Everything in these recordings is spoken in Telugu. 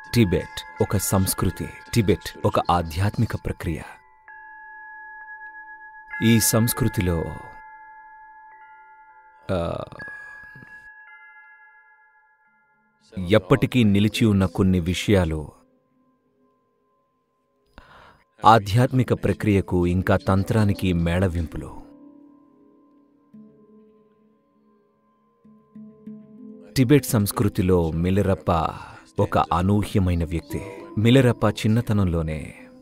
టిబెట్ ఒక సంస్కృతి, టిబెట్ ఒక ఆధ్యాత్మిక ప్రక్రియ. ఈ సంస్కృతిలో ఎప్పటికీ నిలిచి ఉన్న కొన్ని విషయాలు ఆధ్యాత్మిక ప్రక్రియకు ఇంకా తంత్రానికి మేళవింపులు. టిబెట్ సంస్కృతిలో మిలరప్ప ఒక అనూహ్యమైన వ్యక్తి. మిలరప్ప చిన్నతనంలోనే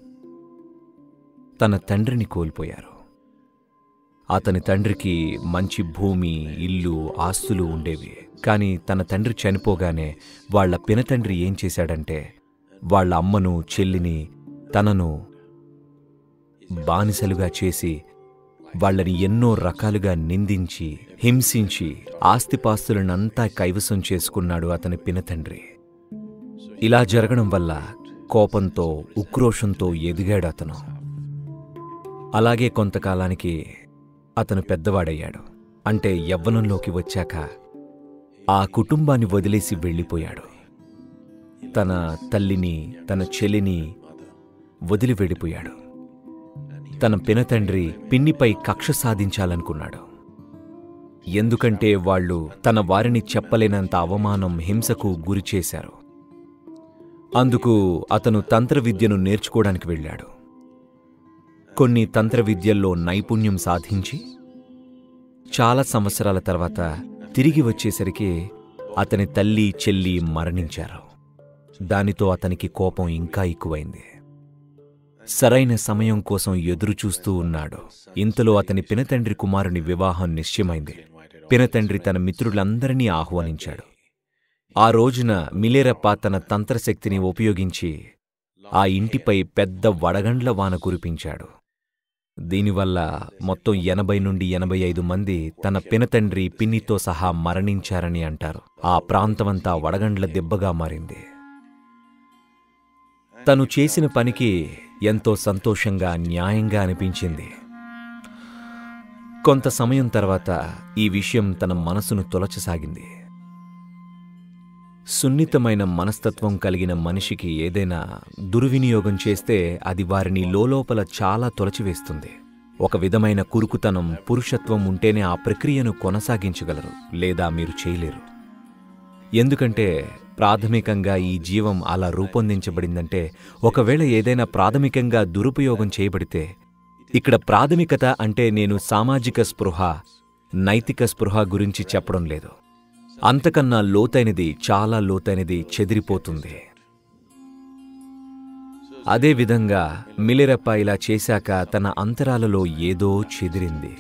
తన తండ్రిని కోల్పోయారు. అతని తండ్రికి మంచి భూమి, ఇల్లు, ఆస్తులు ఉండేవి. కానీ తన తండ్రి చనిపోగానే వాళ్ల పినతండ్రి ఏం చేశాడంటే వాళ్ల అమ్మను, చెల్లిని తనను బానిసలుగా చేసి వాళ్లని ఎన్నో రకాలుగా నిందించి, హింసించి ఆస్తిపాస్తులనంతా కైవసం చేసుకున్నాడు అతని పినతండ్రి. ఇలా జరగడం వల్ల కోపంతో, ఉక్రోషంతో ఎదిగాడు అతను. అలాగే కొంతకాలానికి అతను పెద్దవాడయ్యాడు. అంటే యవ్వనంలోకి వచ్చాక ఆ కుటుంబాన్ని వదిలేసి వెళ్ళిపోయాడు. తన తల్లిని, తన చెల్లిని వదిలి వెళ్ళిపోయాడు. తన పినతండ్రి పిన్నిపై కక్ష సాధించాలనుకున్నాడు. ఎందుకంటే వాళ్ళు తన వారిని చెప్పలేనంత అవమానం, హింసకు గురిచేశారు. అందుకు అతను తంత్రవిద్యను నేర్చుకోవడానికి వెళ్ళాడు. కొన్ని తంత్రవిద్యల్లో నైపుణ్యం సాధించి చాలా సంవత్సరాల తర్వాత తిరిగి వచ్చేసరికి అతని తల్లి, చెల్లి మరణించారు. దానితో అతనికి కోపం ఇంకా ఎక్కువైంది. సరైన సమయం కోసం ఎదురుచూస్తూ ఉన్నాడు. ఇంతలో అతని పినతండ్రి కుమారుని వివాహం నిశ్చయమైంది. పినతండ్రి తన మిత్రులందరినీ ఆహ్వానించాడు. ఆ రోజున మిలేరప్ప తన తంత్రశక్తిని ఉపయోగించి ఆ ఇంటిపై పెద్ద వడగండ్ల వాన కురిపించాడు. దీనివల్ల మొత్తం 80 నుండి 85 మంది తన పినతండ్రి, పిన్నితో సహా మరణించారని అంటారు. ఆ ప్రాంతమంతా వడగండ్ల దెబ్బగా మారింది. తను చేసిన పనికి ఎంతో సంతోషంగా, న్యాయంగా అనిపించింది. కొంత సమయం తర్వాత ఈ విషయం తన మనసును తొలచసాగింది. సున్నితమైన మనస్తత్వం కలిగిన మనిషికి ఏదైనా దుర్వినియోగం చేస్తే అది వారిని లోలోపల చాలా తొలచివేస్తుంది. ఒక విధమైన కురుకుతనం, పురుషత్వం ఉంటేనే ఆ ప్రక్రియను కొనసాగించగలరు, లేదా మీరు చేయలేరు. ఎందుకంటే ప్రాథమికంగా ఈ జీవం అలా రూపొందించబడిందంటే ఒకవేళ ఏదైనా ప్రాథమికంగా దురుపయోగం చేయబడితే, ఇక్కడ ప్రాథమికత అంటే నేను సామాజిక స్పృహ, నైతిక స్పృహ గురించి చెప్పడం లేదు. అంతకన్నా లోతైనది, చాలా లోతైనది చెదిరిపోతుంది. అదేవిధంగా మిలిరప్ప ఇలా చేశాక తన అంతరాలలో ఏదో చెదిరింది.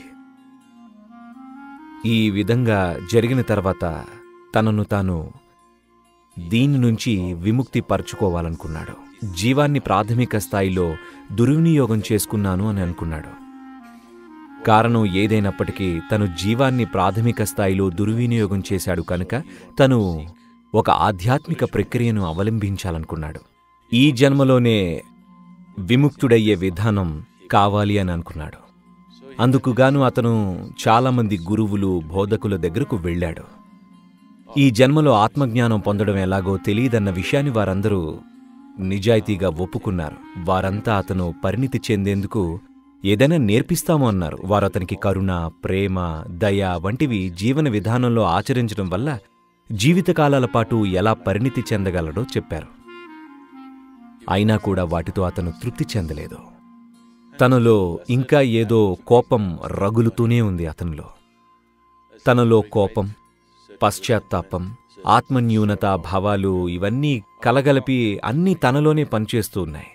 ఈ విధంగా జరిగిన తర్వాత తనను తాను దీని నుంచి విముక్తి పరచుకోవాలనుకున్నాడు. జీవాన్ని ప్రాథమిక స్థాయిలో దుర్వినియోగం చేసుకున్నాను అని అనుకున్నాడు. కారణం ఏదైనప్పటికీ తను జీవాన్ని ప్రాథమిక స్థాయిలో దుర్వినియోగం చేశాడు కనుక తను ఒక ఆధ్యాత్మిక ప్రక్రియను అవలంబించాలనుకున్నాడు. ఈ జన్మలోనే విముక్తుడయ్యే విధానం కావాలి అని అనుకున్నాడు. అందుకుగాను అతను చాలామంది గురువులు, బోధకుల దగ్గరకు వెళ్ళాడు. ఈ జన్మలో ఆత్మజ్ఞానం పొందడం ఎలాగో తెలియదన్న విషయాన్ని వారందరూ నిజాయితీగా ఒప్పుకున్నారు. వారంతా అతను పరిణితి చెందేందుకు ఏదైనా నేర్పిస్తాము అన్నారు. వారు అతనికి కరుణ, ప్రేమ, దయ వంటివి జీవన విధానంలో ఆచరించడం వల్ల జీవితకాలాల పాటు ఎలా పరిణితి చెందగలడో చెప్పారు. అయినా కూడా వాటితో అతను తృప్తి చెందలేదు. తనలో ఇంకా ఏదో కోపం రగులుతూనే ఉంది. తనలో కోపం, పశ్చాత్తాపం, ఆత్మన్యూనత భావాలు ఇవన్నీ కలగలిపి అన్నీ తనలోనే పనిచేస్తూ ఉన్నాయి.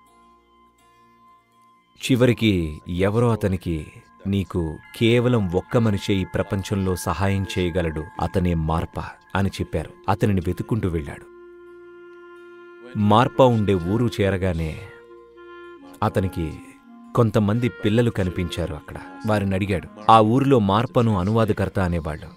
చివరికి ఎవరో అతనికి, నీకు కేవలం ఒక్క మనిషే ఈ ప్రపంచంలో సహాయం చేయగలడు, అతనే మార్పా అని చెప్పారు. అతనిని వెతుక్కుంటూ వెళ్ళాడు. మార్పా ఉండే ఊరు చేరగానే అతనికి కొంతమంది పిల్లలు కనిపించారు. అక్కడ వారిని అడిగాడు. ఆ ఊరిలో మార్పను అనువాదకర్త అనేవాళ్ళు.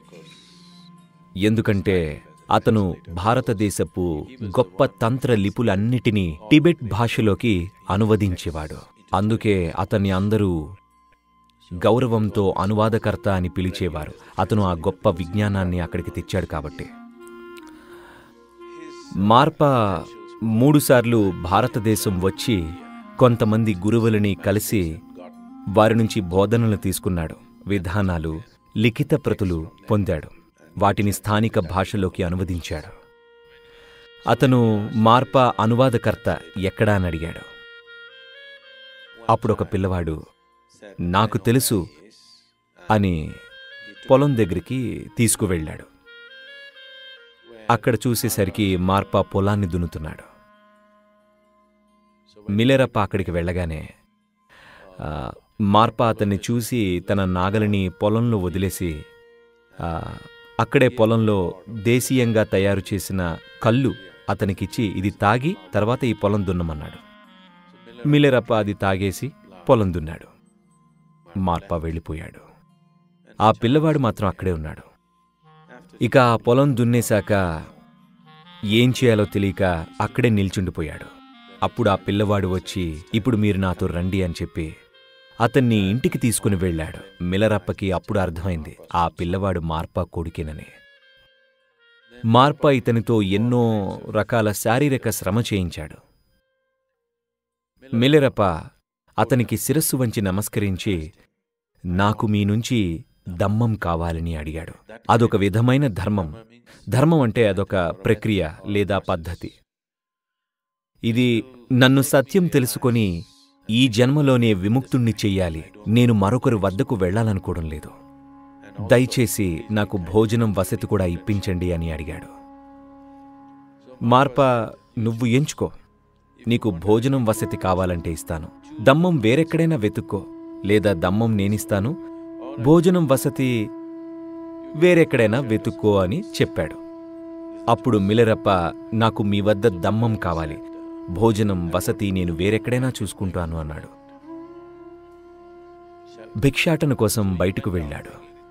ఎందుకంటే అతను భారతదేశపు గొప్ప తంత్ర లిపులన్నిటినీ టిబెట్ భాషలోకి అనువదించేవాడు. అందుకే అతన్ని అందరూ గౌరవంతో అనువాదకర్త అని పిలిచేవారు. అతను ఆ గొప్ప విజ్ఞానాన్ని అక్కడికి తెచ్చాడు కాబట్టి. మార్పా 3 సార్లు భారతదేశం వచ్చి కొంతమంది గురువులని కలిసి వారి నుంచి బోధనలు తీసుకున్నాడు. విధానాలు, లిఖిత ప్రతులు పొందాడు. వాటిని స్థానిక భాషలోకి అనువదించాడు. అతను మార్పా అనువాదకర్త ఎక్కడా అని అడిగాడు. అప్పుడొక పిల్లవాడు నాకు తెలుసు అని పొలం దగ్గరికి తీసుకువెళ్ళాడు. అక్కడ చూసేసరికి మార్పా పొలాన్ని దున్నుతున్నాడు. మిలెరప్ప అక్కడికి వెళ్ళగానే మార్పా అతన్ని చూసి తన నాగలిని పొలంలో వదిలేసి అక్కడే పొలంలో దేశీయంగా తయారు చేసిన కళ్ళు అతనికిచ్చి ఇది తాగి తర్వాత ఈ పొలం దున్నమన్నాడు. మిలెరప్ప అది తాగేసి పొలం దున్నాడు. మార్పా వెళ్ళిపోయాడు. ఆ పిల్లవాడు మాత్రం అక్కడే ఉన్నాడు. ఇక ఆ పొలం దున్నేశాక ఏం చేయాలో తెలియక అక్కడే నిల్చుండిపోయాడు. అప్పుడు ఆ పిల్లవాడు వచ్చి ఇప్పుడు మీరు నాతో రండి అని చెప్పి అతన్ని ఇంటికి తీసుకుని వెళ్ళాడు. మిలెరప్పకి అప్పుడు అర్థమైంది ఆ పిల్లవాడు మార్పా కొడుకేనని. మార్పా ఇతనితో ఎన్నో రకాల శారీరక శ్రమ చేయించాడు. మిలెరప్ప అతనికి శిరస్సు వంచి నమస్కరించి నాకు మీ నుంచి దమ్మం కావాలని అడిగాడు. అదొక విధమైన ధర్మం. ధర్మం అంటే అదొక ప్రక్రియ లేదా పద్ధతి. ఇది నన్ను సత్యం తెలుసుకొని ఈ జన్మలోనే విముక్తుణ్ణి చెయ్యాలి. నేను మరొకరి వద్దకు వెళ్లాలనుకోవడం లేదు. దయచేసి నాకు భోజనం వసతి కూడా ఇప్పించండి అని అడిగాడు. మార్పా నువ్వు ఎంచుకో. నీకు భోజనం వసతి కావాలంటే ఇస్తాను. దమ్మం వేరెక్కడైనా వెతుక్కో, లేదా దమ్మం నేనిస్తాను, భోజనం వసతి వేరెక్కడైనా వెతుక్కో అని చెప్పాడు. అప్పుడు మిలెరప్ప నాకు మీ వద్ద దమ్మం కావాలి, భోజనం వసతి నేను వేరెక్కడైనా చూసుకుంటాను అన్నాడు. భిక్షాటన కోసం బయటకు వెళ్ళాడు.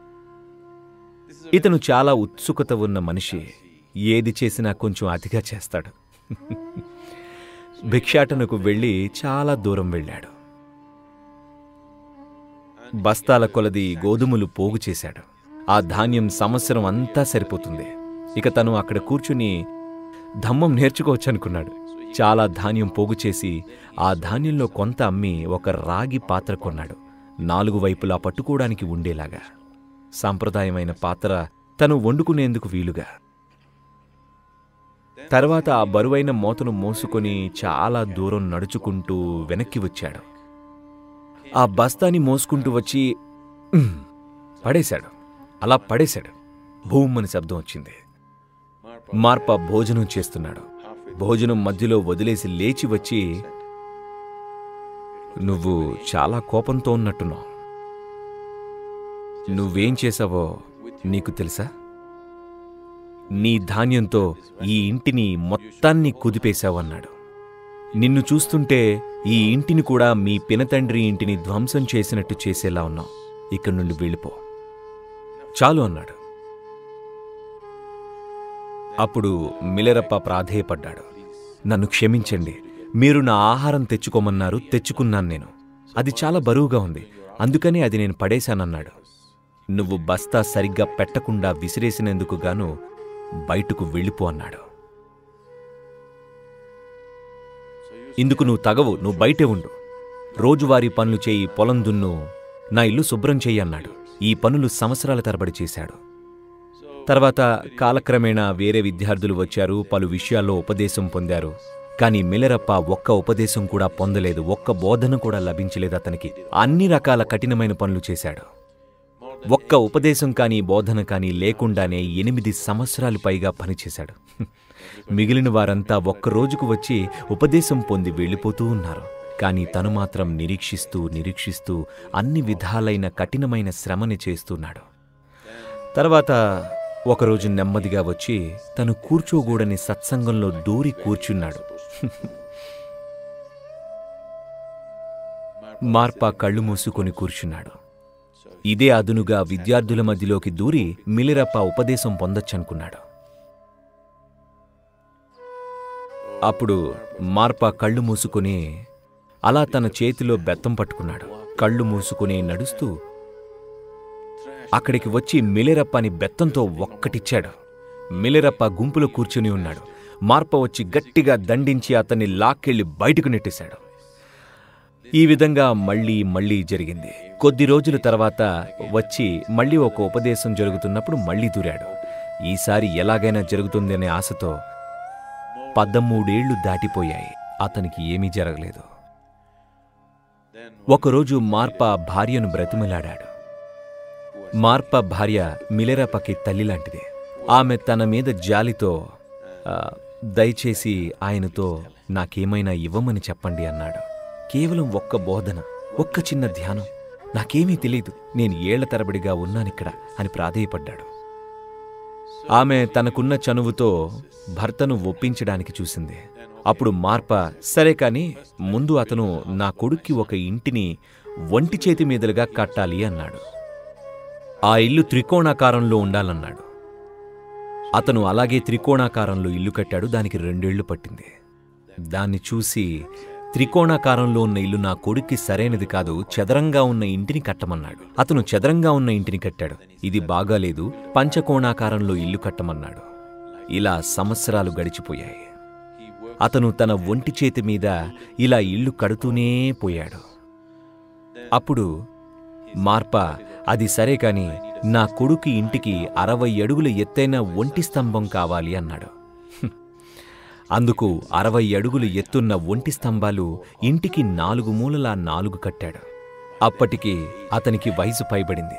ఇతను చాలా ఉత్సుకత ఉన్న మనిషి. ఏది చేసినా కొంచెం అతిగా చేస్తాడు. భిక్షాటనకు వెళ్ళి చాలా దూరం వెళ్ళాడు. బస్తాల కొలది గోధుమలు పోగు చేశాడు. ఆ ధాన్యం సంవత్సరం అంతా సరిపోతుంది. ఇక తను అక్కడ కూర్చుని ధమ్మం నేర్చుకోవచ్చనుకున్నాడు. చాలా ధాన్యం పోగు చేసి ఆ ధాన్యంలో కొంత అమ్మి ఒక రాగి పాత్ర కొన్నాడు. 4 వైపులా పట్టుకోవడానికి ఉండేలాగా సాంప్రదాయమైన పాత్ర, తను వండుకునేందుకు వీలుగా. తర్వాత ఆ బరువైన మోతను మోసుకొని చాలా దూరం నడుచుకుంటూ వెనక్కి వచ్చాడు. ఆ బస్తాని మోసుకుంటూ వచ్చి పడేశాడు. అలా పడేశాడు. భూమ్మని శబ్దం వచ్చింది. మార్పా భోజనం చేస్తున్నాడు. భోజనం మధ్యలో వదిలేసి లేచి వచ్చి నువ్వు చాలా కోపంతో ఉన్నట్టున్నావు. నువ్వేం చేశావో నీకు తెలుసా? నీ ధాన్యంతో ఈ ఇంటిని మొత్తాన్ని కుదిపేశావన్నాడు. నిన్ను చూస్తుంటే ఈ ఇంటిని కూడా మీ పినతండ్రి ఇంటిని ధ్వంసం చేసినట్టు చేసేలా ఉన్నావు. ఇక్కడి నుండి వెళ్ళిపో, చాలు అన్నాడు. అప్పుడు మిలెరప్ప ప్రాధేయపడ్డాడు. నన్ను క్షమించండి, మీరు నా ఆహారం తెచ్చుకోమన్నారు, తెచ్చుకున్నాను నేను. అది చాలా బరువుగా ఉంది, అందుకని అది నేను పడేశానన్నాడు. నువ్వు బస్తా సరిగ్గా పెట్టకుండా విసిరేసినందుకు గాను బయటకు వెళ్ళిపో అన్నాడు. ఇందుకు నువ్వు తగవు, నువ్వు బయటే ఉండు. రోజువారీ పనులు చేయి, పొలం దున్ను, నా ఇల్లు శుభ్రం చెయ్యి అన్నాడు. ఈ పనులు సంవత్సరాల తరబడి చేశాడు. తర్వాత కాలక్రమేణా వేరే విద్యార్థులు వచ్చారు, పలు విషయాల్లో ఉపదేశం పొందారు. కానీ మిలెరప్ప ఒక్క ఉపదేశం కూడా పొందలేదు, ఒక్క బోధన కూడా లభించలేదు అతనికి. అన్ని రకాల కఠినమైన పనులు చేశాడు. ఒక్క ఉపదేశం కానీ బోధన కానీ లేకుండానే 8 సంవత్సరాలు పైగా పనిచేశాడు. మిగిలిన వారంతా ఒక్క రోజుకు వచ్చి ఉపదేశం పొంది వెళ్ళిపోతూ ఉన్నారు. కానీ తను మాత్రం నిరీక్షిస్తూ అన్ని విధాలైన కఠినమైన శ్రమని చేస్తున్నాడు. తర్వాత ఒకరోజు నెమ్మదిగా వచ్చి తను కూర్చోగూడని సత్సంగంలో దూరి కూర్చున్నాడు. మార్పా కళ్ళు మూసుకొని కూర్చున్నాడు. ఇదే అదునుగా విద్యార్థుల మధ్యలోకి దూరి మిలెరప్ప ఉపదేశం పొందొచ్చనుకున్నాడు. అప్పుడు మార్పా కళ్ళు మూసుకుని అలా తన చేతిలో బెత్తం పట్టుకున్నాడు. కళ్ళు మూసుకుని నడుస్తూ అక్కడికి వచ్చి మిలెరప్పని బెత్తంతో ఒక్కటిచ్చాడు. మిలెరప్ప గుంపులో కూర్చుని ఉన్నాడు. మార్ప వచ్చి గట్టిగా దండించి అతన్ని లాక్కెళ్లి బయటకు నెట్టేశాడు. ఈ విధంగా మళ్ళీ జరిగింది. కొద్ది రోజుల తర్వాత వచ్చి మళ్ళీ ఒక ఉపదేశం జరుగుతున్నప్పుడు మళ్ళీ దూరాడు. ఈసారి ఎలాగైనా జరుగుతుందనే ఆశతో 13 ఏళ్లు దాటిపోయాయి. అతనికి ఏమీ జరగలేదు. ఒకరోజు మార్ప భార్యను బ్రతిమలాడాడు. మార్ప భార్య మిలెరపకి తల్లిలాంటిది. ఆమె తన మీద జాలితో దయచేసి ఆయనతో నాకేమైనా ఇవ్వమని చెప్పండి అన్నాడు. కేవలం ఒక్క బోధన, ఒక్క చిన్న ధ్యానం. నాకేమీ తెలీదు, నేను ఏళ్ల తరబడిగా ఉన్నానిక్కడ అని ప్రాధేయపడ్డాడు. ఆమె తనకున్న చనువుతో భర్తను ఒప్పించడానికి చూసింది. అప్పుడు మార్ప, సరే కాని ముందు అతను నా కొడుక్కి ఒక ఇంటిని ఒంటి చేతి మీదలుగా కట్టాలి అన్నాడు. ఆ ఇల్లు త్రికోణాకారంలో ఉండాలన్నాడు. అతను అలాగే త్రికోణాకారంలో ఇల్లు కట్టాడు. దానికి 2 ఏళ్లు పట్టింది. దాన్ని చూసి, త్రికోణాకారంలో ఉన్న ఇల్లు నా కొడుక్కి సరైనది కాదు, చదరంగా ఉన్న ఇంటిని కట్టమన్నాడు. అతను చదరంగా ఉన్న ఇంటిని కట్టాడు. ఇది బాగాలేదు, పంచకోణాకారంలో ఇల్లు కట్టమన్నాడు. ఇలా సంవత్సరాలు గడిచిపోయాయి. అతను తన ఒంటి చేతి మీద ఇలా ఇల్లు కడుతూనే పోయాడు. అప్పుడు మార్ప, అది సరే కాని నా కొడుకు ఇంటికి 60 అడుగుల ఎత్తైన ఒంటి స్తంభం కావాలి అన్నాడు. అందుకు 60 అడుగులు ఎత్తున్న ఒంటి స్తంభాలు ఇంటికి 4 మూలలా 4 కట్టాడు. అప్పటికి అతనికి వయసు పైబడింది.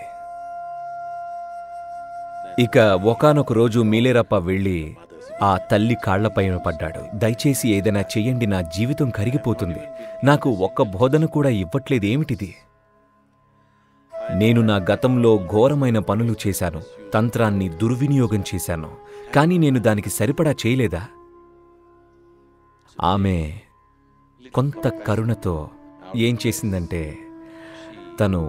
ఇక ఒకానొక రోజు మిలెరప వెళ్ళి ఆ తల్లి కాళ్లపైన పడ్డాడు. దయచేసి ఏదైనా చెయ్యండి, నా జీవితం కరిగిపోతుంది. నాకు ఒక్క బోధన కూడా ఇవ్వట్లేదేమిటిది? నేను నా గతంలో ఘోరమైన పనులు చేశాను, తంత్రాన్ని దుర్వినియోగం చేశాను, కానీ నేను దానికి సరిపడా చేయలేదా? ఆమె కొంత కరుణతో ఏం చేసిందంటే, తను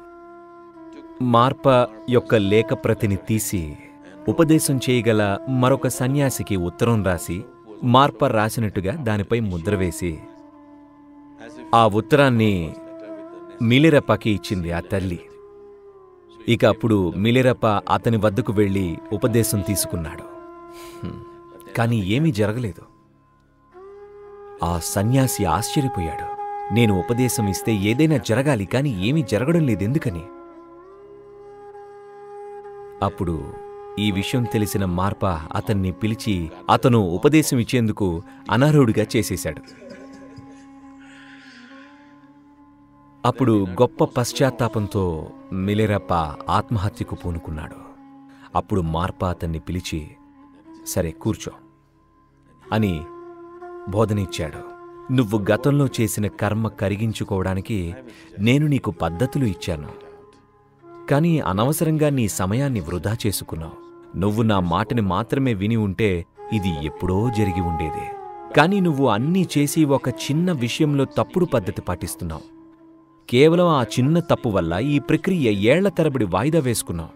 మార్ప యొక్క లేఖ ప్రతిని తీసి ఉపదేశం చేయగల మరొక సన్యాసికి ఉత్తరం రాసి, మార్ప రాసినట్టుగా దానిపై ముద్ర వేసి ఆ ఉత్తరాన్ని మిలెరపకి ఇచ్చింది ఆ తల్లి. ఇక అప్పుడు మిలెరప అతని వద్దకు వెళ్ళి ఉపదేశం తీసుకున్నాడు. కానీ ఏమీ జరగలేదు. ఆ సన్యాసి ఆశ్చర్యపోయాడు. నేను ఉపదేశం ఇస్తే ఏదైనా జరగాలి, కానీ ఏమీ జరగడం లేదెందుకని? అప్పుడు ఈ విషయం తెలిసిన మార్ప అతన్ని పిలిచి అతను ఉపదేశం ఇచ్చేందుకు అనర్హుడిగా చేసేశాడు. అప్పుడు గొప్ప పశ్చాత్తాపంతో మిలెరప ఆత్మహత్యకు పూనుకున్నాడు. అప్పుడు మార్ప అతన్ని పిలిచి, సరే కూర్చో అని బోధన ఇచ్చాడు. నువ్వు గతంలో చేసిన కర్మ కరిగించుకోవడానికి నేను నీకు పద్ధతులు ఇచ్చాను, కానీ అనవసరంగా నీ సమయాన్ని వృధా చేసుకున్నావు. నువ్వు నా మాటని మాత్రమే విని ఉంటే ఇది ఎప్పుడో జరిగి ఉండేదే. కానీ నువ్వు అన్నీ చేసి ఒక చిన్న విషయంలో తప్పుడు పద్ధతి పాటిస్తున్నావు. కేవలం ఆ చిన్న తప్పు వల్ల ఈ ప్రక్రియ ఏళ్ల తరబడి వాయిదా వేసుకున్నావు.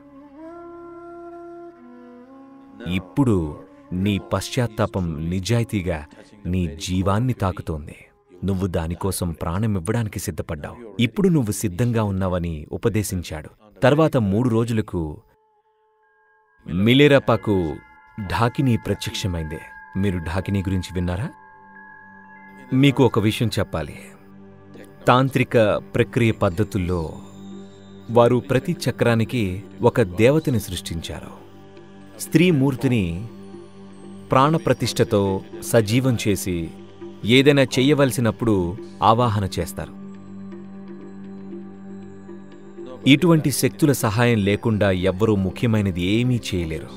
ఇప్పుడు నీ పశ్చాత్తాపం నిజాయితీగా నీ జీవాన్ని తాకుతోంది. నువ్వు దానికోసం ప్రాణమివ్వడానికి సిద్ధపడ్డావు. ఇప్పుడు నువ్వు సిద్ధంగా ఉన్నావని ఉపదేశించాడు. తర్వాత 3 రోజులకు మిలెరపకు ఢాకినీ ప్రత్యక్షమైంది. మీరు ఢాకినీ గురించి విన్నారా? మీకు ఒక విషయం చెప్పాలి. తాంత్రిక ప్రక్రియ పద్ధతుల్లో వారు ప్రతి చక్రానికి ఒక దేవతని సృష్టించారు. స్త్రీమూర్తిని ప్రాణప్రతిష్ఠతో సజీవం చేసి ఏదైనా చెయ్యవలసినప్పుడు ఆవాహన చేస్తారు. ఇటువంటి శక్తుల సహాయం లేకుండా ఎవ్వరూ ముఖ్యమైనది ఏమీ చేయలేరు.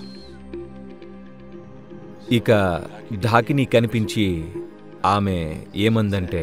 ఇక ఢాకినీ కనిపించి ఆమె ఏమందంటే,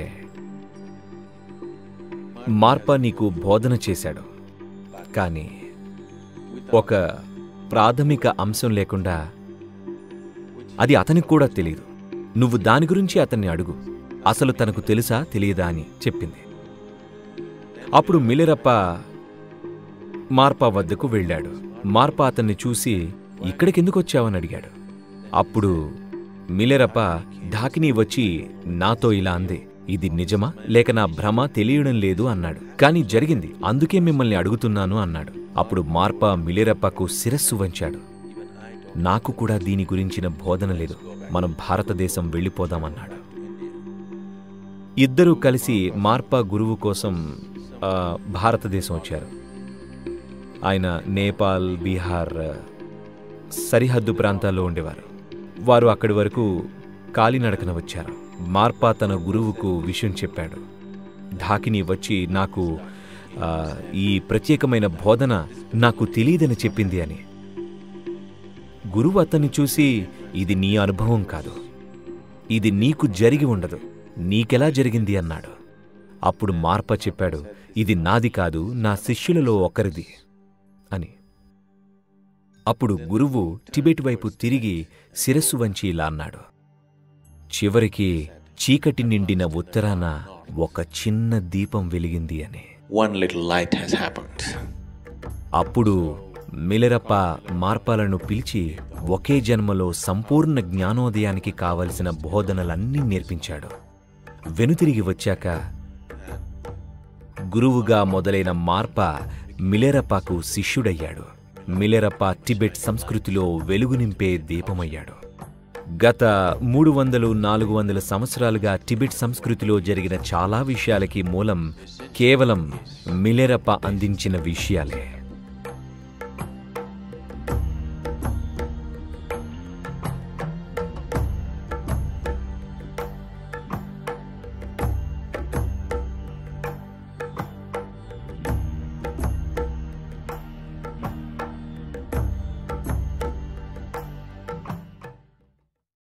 మార్ప నీకు బోధన చేశాడు, కానీ ఒక ప్రాథమిక అంశం లేకుండా అది అతనికి కూడా తెలీదు. నువ్వు దాని గురించి అతన్ని అడుగు, అసలు తనకు తెలుసా తెలియదా అని చెప్పింది. అప్పుడు మిలెరప మార్ప వద్దకు వెళ్ళాడు. మార్ప అతన్ని చూసి ఇక్కడికెందుకొచ్చావని అడిగాడు. అప్పుడు మిలెరప ఢాకినీ వచ్చి నాతో ఇలా అంది, ఇది నిజమా లేక నా భ్రమ తెలియడం లేదు అన్నాడు. కానీ జరిగింది, అందుకే మిమ్మల్ని అడుగుతున్నాను అన్నాడు. అప్పుడు మార్ప మిలెరపకు శిరస్సు వంచాడు. నాకు కూడా దీని గురించిన బోధన లేదు, మనం భారతదేశం వెళ్ళిపోదామన్నాడు. ఇద్దరూ కలిసి మార్పా గురువు కోసం భారతదేశం వచ్చారు. ఆయన నేపాల్, బీహార్ సరిహద్దు ప్రాంతాల్లో ఉండేవారు. వారు అక్కడి వరకు కాలినడకన వచ్చారు. మార్పా తన గురువుకు విషయం చెప్పాడు. ఢాకిని వచ్చి నాకు ఈ ప్రత్యేకమైన బోధన నాకు తెలియదని చెప్పింది అని. గురువు అతన్ని చూసి, ఇది నీ అనుభవం కాదు, ఇది నీకు జరిగి ఉండదు, నీకెలా జరిగింది అన్నాడు. అప్పుడు మార్పా చెప్పాడు, ఇది నాది కాదు, నా శిష్యులలో ఒకరిది అని. అప్పుడు గురువు టిబెట్ వైపు తిరిగి శిరస్సు వంచి ఇలా అన్నాడు, చివరికి చీకటి నిండిన ఉత్తరాన ఒక చిన్న దీపం వెలిగింది అని. One little light has happened. అప్పుడు మిలెరప్ప మార్పాలను పిలిచి ఒకే జన్మలో సంపూర్ణ జ్ఞానోదయానికి కావలసిన బోధనలన్నీ నేర్పించాడు. వెనుతిరిగి వచ్చాక గురువుగా మొదలైన మార్పా మిలెరప్పకు శిష్యుడయ్యాడు. మిలెరప్ప టిబెట్ సంస్కృతిలో వెలుగు నింపే దీపమయ్యాడు. గత 300-400 సంవత్సరాలుగా టిబెట్ సంస్కృతిలో జరిగిన చాలా విషయాలకి మూలం కేవలం మిలెరప్ప అందించిన విషయాలే.